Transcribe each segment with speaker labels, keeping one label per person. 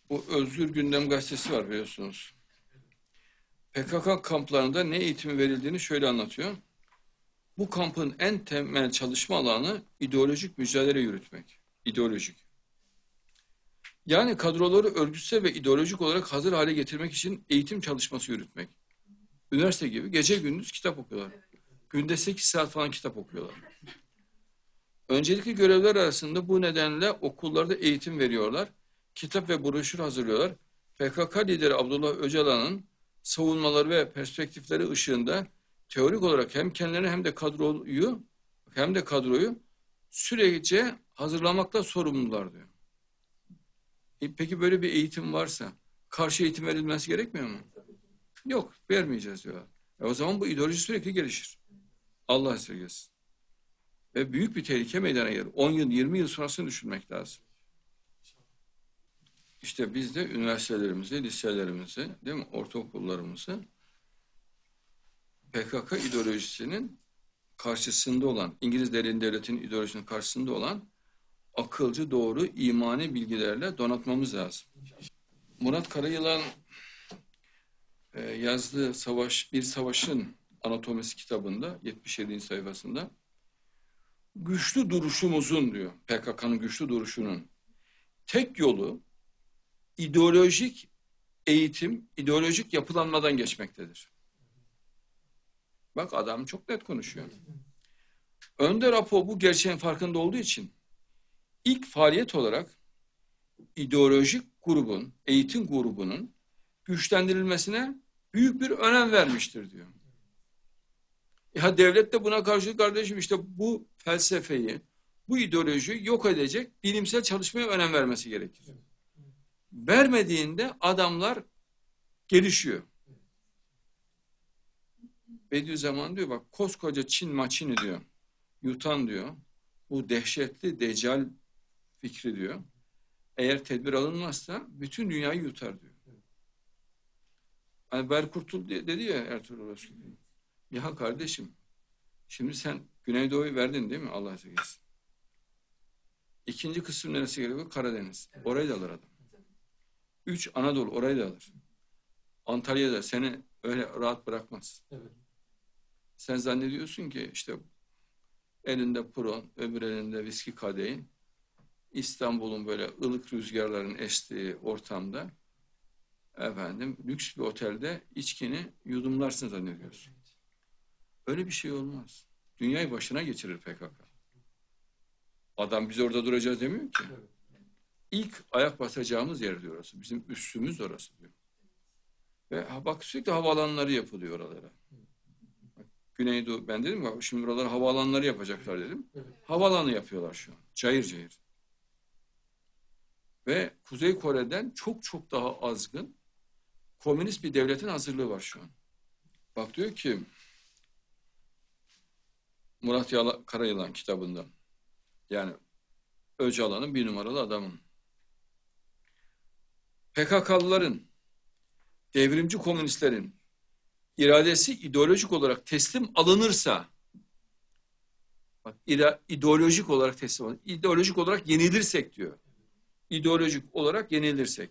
Speaker 1: Bu Özgür Gündem gazetesi var biliyorsunuz. PKK kamplarında ne eğitimi verildiğini şöyle anlatıyor. Bu kampın en temel çalışma alanı ideolojik mücadele yürütmek. İdeolojik. Yani kadroları örgütsel ve ideolojik olarak hazır hale getirmek için eğitim çalışması yürütmek. Üniversite gibi gece gündüz kitap okuyorlar. Günde 8 saat falan kitap okuyorlar. Öncelikli görevler arasında bu nedenle okullarda eğitim veriyorlar. Kitap ve broşür hazırlıyorlar. PKK lideri Abdullah Öcalan'ın savunmaları ve perspektifleri ışığında teorik olarak hem kendilerini hem de kadroyu sürece hazırlamakla sorumlular diyor. Peki böyle bir eğitim varsa karşı eğitim verilmesi gerekmiyor mu? Yok, vermeyeceğiz diyor. O zaman bu ideoloji sürekli gelişir. Allah esirgesin. Ve büyük bir tehlike meydana gelir. 10 yıl, 20 yıl sonrasını düşünmek lazım. İşte biz de üniversitelerimizi, liselerimizi, değil mi, ortaokullarımızı PKK ideolojisinin karşısında olan, İngiliz derin devletinin ideolojisinin karşısında olan akılcı, doğru, imani bilgilerle donatmamız lazım. Murat Karayılan yazdığı Bir Savaşın Anatomisi kitabında 77. sayfasında güçlü duruşumuzun diyor, PKK'nın güçlü duruşunun tek yolu ideolojik eğitim, ideolojik yapılanmadan geçmektedir. Bak adam çok net konuşuyor. Önder Apo bu gerçeğin farkında olduğu için ilk faaliyet olarak ideolojik grubun, eğitim grubunun güçlendirilmesine büyük bir önem vermiştir diyor. Ya devlet de buna karşı kardeşim işte bu felsefeyi, bu ideolojiyi yok edecek bilimsel çalışmaya önem vermesi gerekir. Vermediğinde adamlar gelişiyor. Bediüzzaman diyor bak koskoca Çin maçını diyor yutan diyor bu dehşetli deccal fikri diyor eğer tedbir alınmazsa bütün dünyayı yutar diyor. Hani Berkurtul dedi ya Ertuğrul Özkök. Ya kardeşim şimdi sen Güneydoğu'yu verdin değil mi Allah razı olsun. İkinci kısım neresi gerekiyor? Karadeniz. Orayı da alır adam. 3 Anadolu orayı da alır. Antalya'da seni öyle rahat bırakmaz. Evet. Sen zannediyorsun ki işte elinde pron, öbür elinde viski kadehi, İstanbul'un böyle ılık rüzgarların estiği ortamda lüks bir otelde içkini yudumlarsın zannediyorsun. Öyle bir şey olmaz. Dünyayı başına geçirir PKK. Adam biz orada duracağız demiyor ki. İlk ayak basacağımız yer diyor orası. Bizim üssümüz orası diyor. Ve bak sürekli havaalanları yapılıyor oralara. Güneydoğu, ben dedim ya şimdi buralara havaalanları yapacaklar dedim. Evet. Havaalanı yapıyorlar şu an. Cayır cayır. Ve Kuzey Kore'den çok çok daha azgın komünist bir devletin hazırlığı var şu an. Bak diyor ki Karayılan kitabında yani Öcalan'ın bir numaralı adamın PKK'lıların devrimci komünistlerin iradesi ideolojik olarak teslim alınırsa bak ideolojik olarak teslim alınır. İdeolojik olarak yenilirsek diyor. İdeolojik olarak yenilirsek.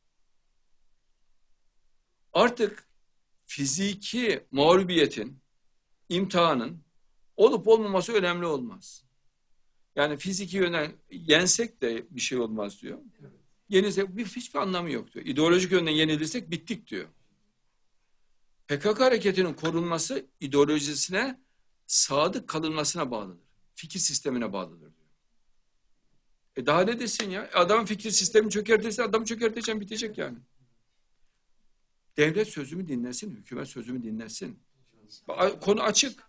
Speaker 1: Artık fiziki mağlubiyetin, imtihanın olup olmaması önemli olmaz. Yani fiziki yönden yensek de bir şey olmaz diyor. Yenilsek hiçbir anlamı yok diyor. İdeolojik yönden yenilirsek bittik diyor. PKK hareketinin korunması ideolojisine sadık kalınmasına bağlıdır. Fikir sistemine bağlıdır diyor. Daha ne desin ya? Adam fikir sistemi çökertirse adamı çökerteceğim bitecek yani. Devlet sözümü dinlesin, hükümet sözümü dinlesin. Konu açık.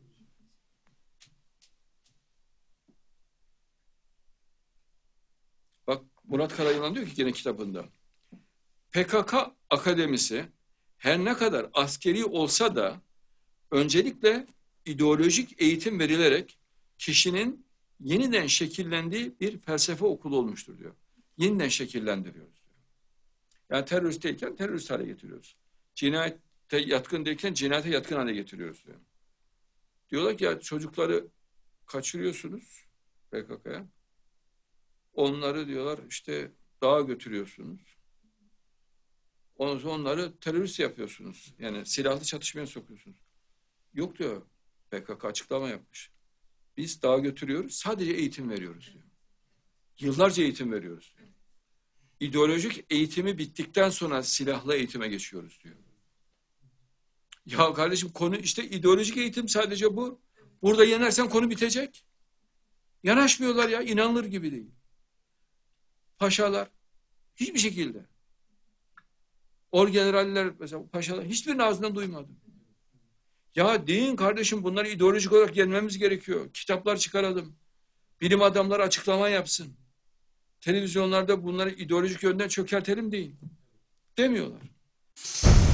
Speaker 1: Bak Murat Karayılan diyor ki gene kitabında. PKK akademisi her ne kadar askeri olsa da öncelikle ideolojik eğitim verilerek kişinin yeniden şekillendiği bir felsefe okulu olmuştur diyor. Yeniden şekillendiriyoruz diyor. Yani teröristteyken terörist hale getiriyoruz. Cinayete yatkın değilken cinayete yatkın hale getiriyoruz diyor. Diyorlar ki ya çocukları kaçırıyorsunuz PKK'ya. Onları diyorlar işte dağa götürüyorsunuz. Ondan sonra onları terörist yapıyorsunuz. Yani silahlı çatışmaya sokuyorsunuz. Yok diyor, PKK açıklama yapmış. Biz dağa götürüyoruz, sadece eğitim veriyoruz diyor. Yıllarca eğitim veriyoruz diyor. İdeolojik eğitimi bittikten sonra silahlı eğitime geçiyoruz diyor. Ya kardeşim, konu işte ideolojik eğitim, sadece bu. Burada yenersen konu bitecek. Yanaşmıyorlar ya, inanılır gibi değil. Paşalar hiçbir şekilde. Orgeneraller mesela, paşalar hiçbirinin ağzından duymadım. Ya deyin kardeşim, bunları ideolojik olarak yenmemiz gerekiyor. Kitaplar çıkaralım. Bilim adamları açıklama yapsın. Televizyonlarda bunları ideolojik yönden çökertelim deyin. Demiyorlar.